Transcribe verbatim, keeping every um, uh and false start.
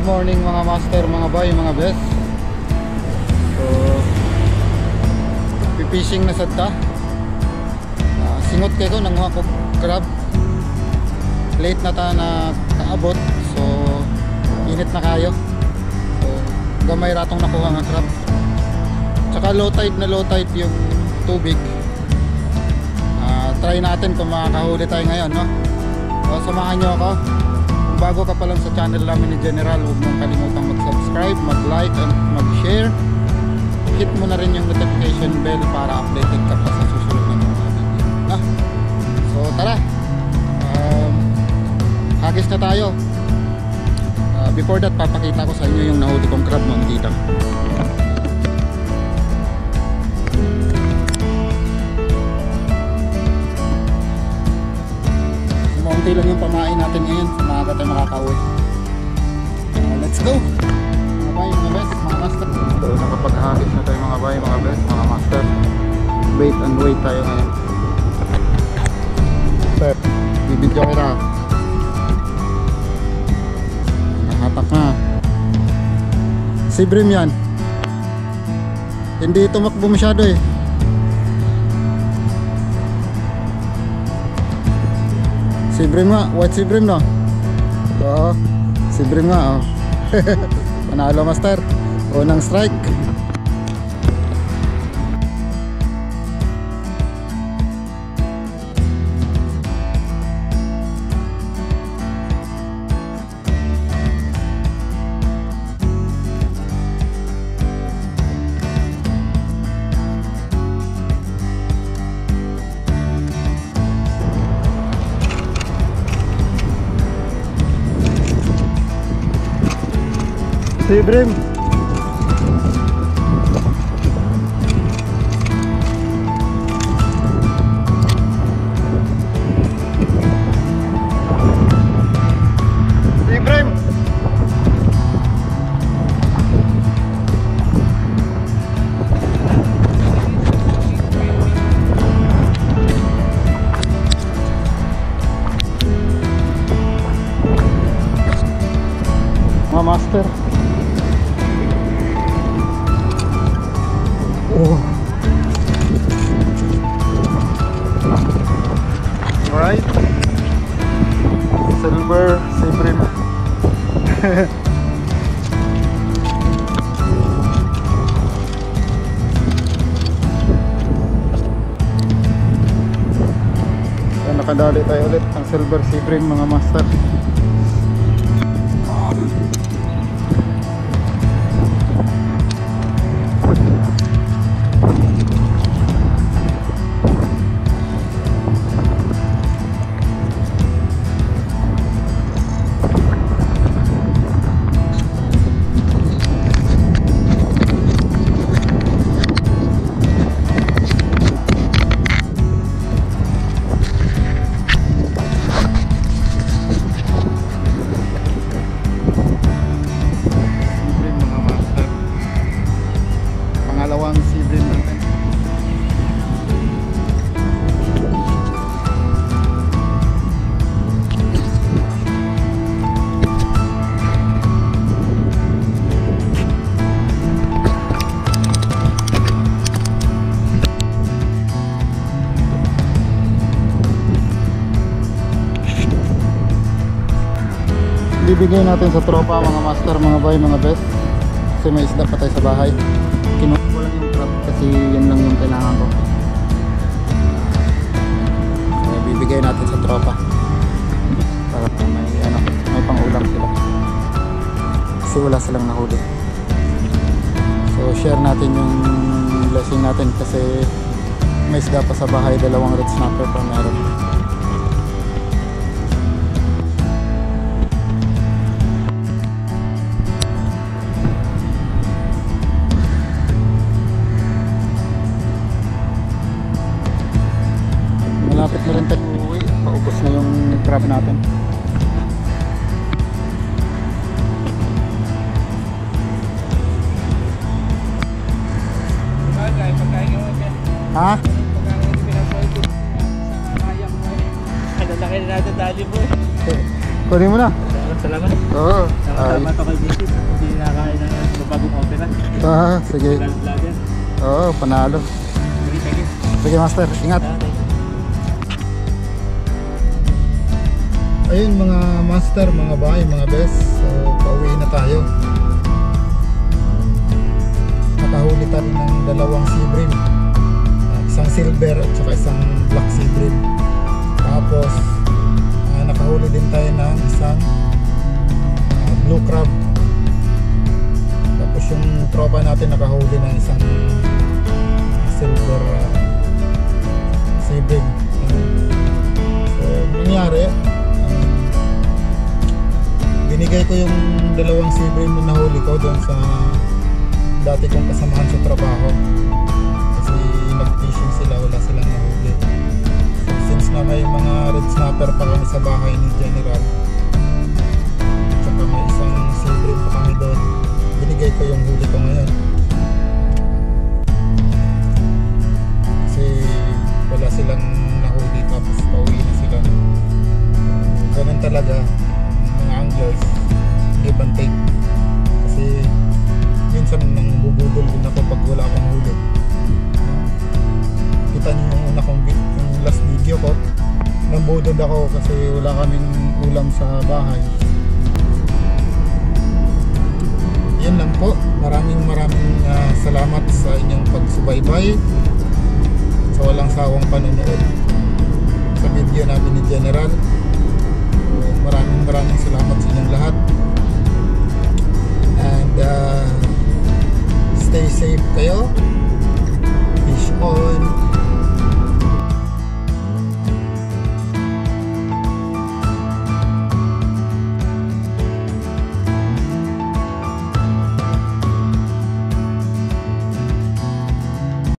morning mga master, mga bay, mga best. So pipishing na sad ta. uh, Singot kayo ko nang ko crab. Late na ta na kaabot. So init na kayo. So gamay ratong nakuha nga crab. Tsaka low tide na low tide yung tubig. uh, Try natin kung makakahuli tayo ngayon, no? So samahan nyo ako. Bago ka pa lang sa channel namin ni General, huwag mong kalimutang mag-subscribe, mag-like, and mag-share. Hit mo na rin yung notification bell para updated ka pa sa susunod na mga video. Ah, so tara, um, hagis na tayo. uh, Before that, papakita ko sa inyo yung nahuli kong crab mo dito. Maunti lang yung pamain natin ngayon. Maaga tayo makakauwi. uh, Let's go mga bay, mga best, mga master. So nakapaghagis na tayo mga bay, mga best, mga master. Wait and wait tayo ngayon. Step, bibidyo kita. Nakahatak na. Sibrim yan. Hindi tumakbo masyado eh. Sibrim nga, white sibrim no? Oo, sibrim nga oh. Panalo master. Unang strike. Sibrim. Sibrim. Mga master. Oh. Alright. Silver sibrim. Yan, nakadali tayo ulit ang silver sibrim mga master. Bibigay natin sa tropa mga master, mga bay, mga best. Kasi may isda pa tayo sa bahay. Kinuha ko lang yung crab kasi yun lang yung kailangan ko. So, bibigay natin sa tropa para may, ano, may pang-ulam sila kasi wala silang nahuli. So share natin yung blessing natin kasi may isda pa sa bahay. Dalawang red snapper pa meron. Malapit na rin tayo uuwi. Paubos na yung crab natin. Ha? Laki na natin dali mo eh. Kunin mo na. Salamat, salamat. Oo. Salamat ako kay Vincent. Hindi nakakain ng bagong opera. Ah, sige. Vlogger. Oo, panalo. Sige, sige. Sige, master. Ingat. Ah, thank you. Ayun mga master, mga bahay, mga best. So, pauwi na tayo. Nakahuli tayo ng dalawang sea bream. Uh, isang silver at saka isang black sea bream. Tapos, uh, nakahuli din tayo ng isang uh, blue crab. Tapos yung tropa natin nakahuli ng isang uh, silver uh, sea bream. So, nangyari, binigay ko yung dalawang sea bream na nahuli ko doon sa dati kong kasamahan sa trabaho kasi nag-fishing sila, wala silang nahuli. So, since na may mga red snapper pa kami sa bahay ni General tsaka may isang sea bream pa kami doon, binigay ko yung huli ko ngayon kasi wala silang nahuli tapos pauwi na sila. So, ganun talaga mga anglers, give and take kasi minsan nang bubudol din ako pag wala akong huli. Kita niyo yung una kong yung last video ko, nambudol ako kasi wala kaming ulam sa bahay. Yan lang po, maraming maraming uh, salamat sa inyong pagsubaybay sa walang sawang panonood sa video namin ni General. Maraming maraming salamat sa inyong lahat and uh, stay safe kayo.